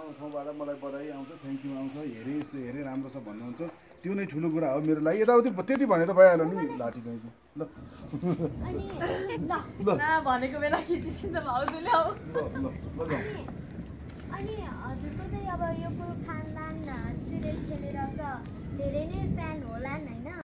ठाउँबाट मलाई बधाई आउँछ, थ्याङ्क यू आउँछ, हेरे यस्तो हेरे राम्रो छ भन्नुहुन्छ, त्यो नै ठुलो कुरा हो मेरो लागि। यताउति त्यति भने त भइहाल्यो नि लाठी चाहिँ ल ल भनेको बेला खिचिसिन्छ भाउजूले हौ। अनि हजुरको चाहिँ अब यो फ्यानल्यान्ड सिरियल खेलेर त धेरै नै फ्यान होला हैन?